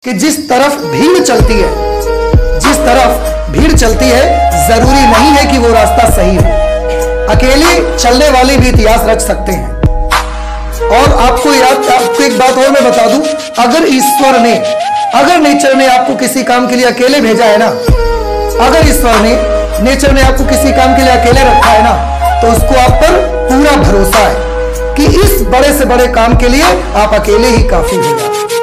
कि जिस तरफ भीड़ चलती है, जिस तरफ भीड़ चलती है, जरूरी नहीं है कि वो रास्ता सही हो। अकेले चलने वाले भी इतिहास रच सकते हैं। और आपको एक बात और मैं बता दूं, अगर ईश्वर ने, अगर नेचर ने आपको किसी काम के लिए अकेले भेजा है ना, अगर ईश्वर ने, नेचर ने आपको किसी काम के लिए अकेले रखा है ना, तो उसको आप पर पूरा भरोसा है कि इस बड़े से बड़े काम के लिए आप अकेले ही काफी हो।